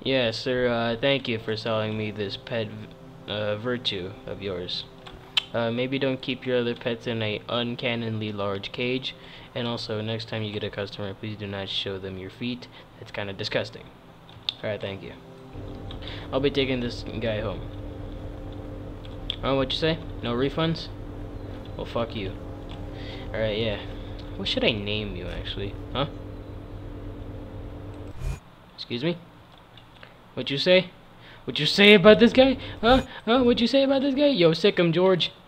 Yes, sir. Thank you for selling me this pet virtue of yours. Maybe don't keep your other pets in a uncannily large cage. And also, next time you get a customer, please do not show them your feet. That's kind of disgusting. Alright, thank you. I'll be taking this guy home. Oh, what'd you say? No refunds? Well, fuck you. Alright, yeah. What should I name you, actually? Huh? Excuse me? What'd you say? What'd you say about this guy? Huh? What'd you say about this guy? Yo, sick him, George.